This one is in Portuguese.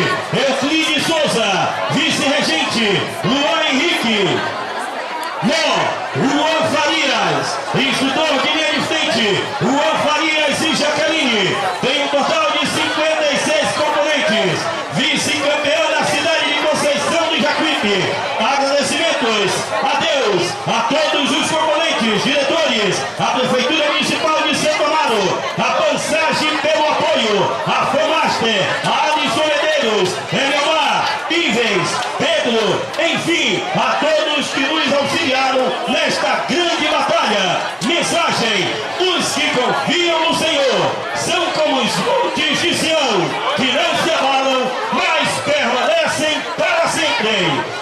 Euclides Souza, vice-regente, Luan Henrique. Luan Farias, instrutor de linha de frente, Luan Farias e Jaqueline. Tem um total de 56 componentes. Vice-campeão da cidade de Conceição do Jacuípe. Agradecimentos a Deus, a todos os componentes, diretores, a Prefeitura Municipal de Santo Amaro, a Pansagem pelo apoio, a Fomaster, a Alisson Medeiros, Eliomar, Ivens, Pedro, enfim, a todos que nos auxiliaram nesta grande batalha. Mensagem: os que confiam no Senhor são como os montes de Sião, que não se abalam, mas permanecem para sempre.